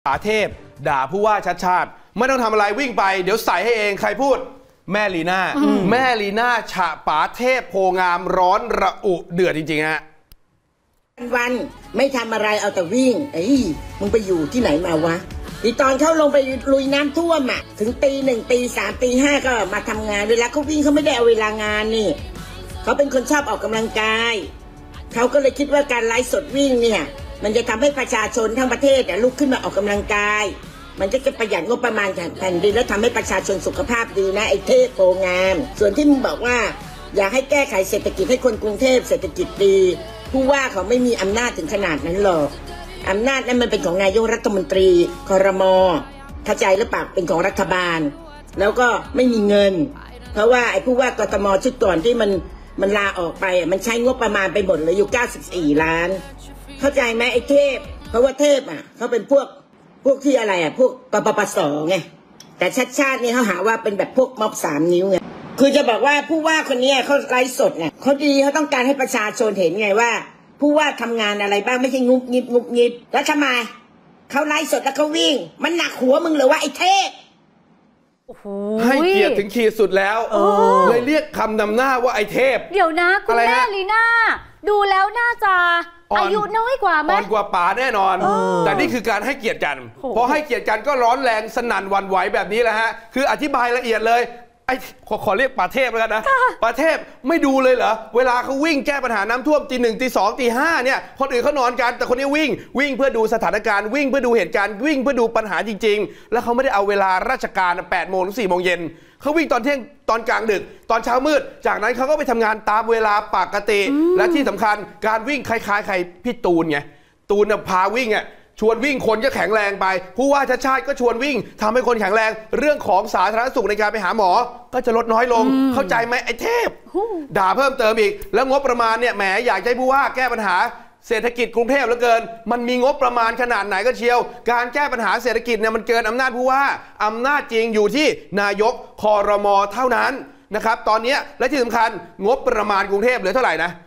ป๋าเทพด่าผู้ว่าชัดชาติไม่ต้องทำอะไรวิ่งไปเดี๋ยวใส่ให้เองใครพูดแม่ลีน่าแม่ลีน่าฉะป๋าเทพโพงามร้อนระอุเดือดจริงๆฮะวันไม่ทำอะไรเอาแต่วิ่งมึงไปอยู่ที่ไหนมาวะอีตอนเขาลงไปลุยน้ำท่วมถึงตีหนึ่งตีสามตีห้าก็มาทำงานเวลาเขาวิ่งเขาไม่ได้เอาเวลางานนี่เขาเป็นคนชอบออกกำลังกายเขาก็เลยคิดว่าการไลฟ์สดวิ่งเนี่ยมันจะทำให้ประชาชนทั้งประเทศลุกขึ้นมาออกกำลังกายมันก็จะประหยัดงบประมาณแผ่นดินและทำให้ประชาชนสุขภาพดีนะไอ้เทพโพงามส่วนที่มึงบอกว่าอยากให้แก้ไขเศรษฐกิจให้คนกรุงเทพเศรษฐกิจดีผู้ว่าเขาไม่มีอำนาจถึงขนาดนั้นหรอกอำนาจนั้นมันเป็นของนายกรัฐมนตรีครม.เข้าใจหรือเปล่าเป็นของรัฐบาลแล้วก็ไม่มีเงินเพราะว่าไอ้ผู้ว่ากทมชุดก่อนที่มันลาออกไปมันใช้งบประมาณไปหมดเลยอยู่94 ล้านเข้าใจไหมไอ้เทพเพราะว่าเทพเขาเป็นพวกที่อะไรพวกปปสไงแต่ชาตินี่เขาหาว่าเป็นแบบพวกม็อบ3 นิ้วไงคือจะบอกว่าผู้ว่าคนนี้เขาไลฟ์สดไงเขาดีเขาต้องการให้ประชาชนเห็นไงว่าผู้ว่าทำงานอะไรบ้างไม่ใช่งุบงิบแล้วทำไมเขาไลฟ์สดแล้วเขาวิ่งมันหนักหัวมึงหรือว่าไอ้เทพให้เกียรติถึงขีดสุดแล้วเลยเรียกคำนำหน้าว่าไอ้เทพเดี๋ยวนะคุณแม่ลีน่าดูแล้วน่าจะอายุน้อยกว่าไหมอ่อนกว่าป๋าแน่นอนแต่นี่คือการให้เกียรติกันพอให้เกียรติกันก็ร้อนแรงสนั่นหวั่นไหวแบบนี้แหละฮะคืออธิบายละเอียดเลยขอเรียกป๋าเทพแล้วกันนะป๋าเทพไม่ดูเลยเหรอเวลาเขาวิ่งแก้ปัญหาน้ำท่วมตี 1 ตี 2 ตี 5เนี่ยคนอื่นเขานอนกันแต่คนนี้วิ่งเพื่อดูสถานการณ์วิ่งเพื่อดูเหตุการณ์วิ่งเพื่อดูปัญหาจริงๆแล้วเขาไม่ได้เอาเวลาราชการ8 โมงถึง 4 โมงเย็นเขาวิ่งตอนเที่ยงตอนกลางดึกตอนเช้ามืดจากนั้นเขาก็ไปทำงานตามเวลาปกติและที่สำคัญการวิ่งคล้ายๆใครพี่ตูนไงตูนพาวิ่งชวนวิ่งคนก็แข็งแรงไปผู้ว่าชาติก็ชวนวิ่งทำให้คนแข็งแรงเรื่องของสาธารณสุขในการไปหาหมอก็จะลดน้อยลงเข้าใจไหมไอ้เทพด่าเพิ่มเติมอีกแล้วงบประมาณเนี่ยแหมอยากให้ผู้ว่าแก้ปัญหาเศรษฐกิจกรุงเทพเหลือเกินมันมีงบประมาณขนาดไหนก็เชียวการแก้ปัญหาเศรษฐกิจเนี่ยมันเกินอำนาจผู้ว่าอำนาจจริงอยู่ที่นายกครม.เท่านั้นนะครับตอนนี้และที่สำคัญงบประมาณกรุงเทพเหลือเท่าไหร่นะ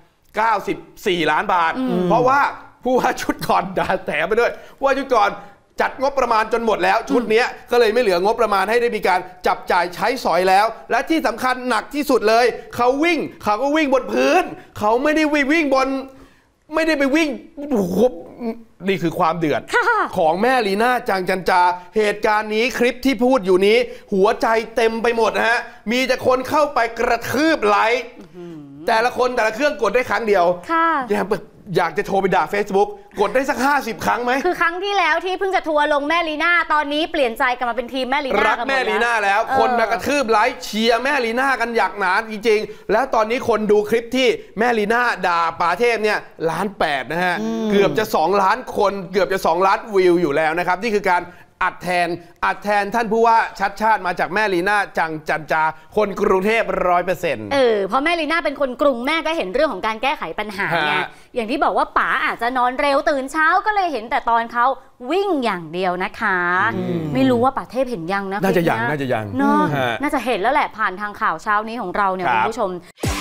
94 ล้านบาทเพราะว่าผู้ว่าชุดก่อนด่าแถไปด้วยผู้ว่าชุดก่อนจัดงบประมาณจนหมดแล้วชุดนี้ก็เลยไม่เหลืองบประมาณให้ได้มีการจับจ่ายใช้สอยแล้วและที่สำคัญหนักที่สุดเลยเขาก็วิ่งบนพื้นเขาไม่ได้วิ่งบนไม่ได้ไปวิ่งนี่คือความเดือดของแม่ลีน่าจันจาเหตุการณ์นี้คลิปที่พูดอยู่นี้หัวใจเต็มไปหมดนะฮะมีแต่คนเข้าไปกระทืบไลค์แต่ละคนแต่ละเครื่องกดได้ครั้งเดียวอยากจะโทรไปด่า Facebook กดได้สัก50 ครั้งไหมคือครั้งที่แล้วที่เพิ่งจะทัวร์ลงแม่ลีน่าตอนนี้เปลี่ยนใจกลับมาเป็นทีมแม่ลีน่ารักแม่ลีน่าแล้วคนมากระทืบไลค์เชียร์แม่ลีน่ากันอยากหนาจริงๆแล้วตอนนี้คนดูคลิปที่แม่ลีน่าด่าป๋าเทพเนี่ย1.8 ล้านนะฮะเกือบจะ2 ล้านคนเกือบจะ2 ล้านวิวอยู่แล้วนะครับนี่คือการอัดแทนท่านผู้ว่าชัดชาติมาจากแม่ลีน่าจันจาคนกรุงเทพ100% เพราะแม่ลีน่าเป็นคนกรุงแม่ก็เห็นเรื่องของการแก้ไขปัญหาไงอย่างที่บอกว่าป๋าอาจจะนอนเร็วตื่นเช้าก็เลยเห็นแต่ตอนเขาวิ่งอย่างเดียวนะคะไม่รู้ว่าป๋าเทพเห็นยังนะน่าจะยังน่าจะเห็นแล้วแหละผ่านทางข่าวเช้านี้ของเราเนี่ยคุณผู้ชม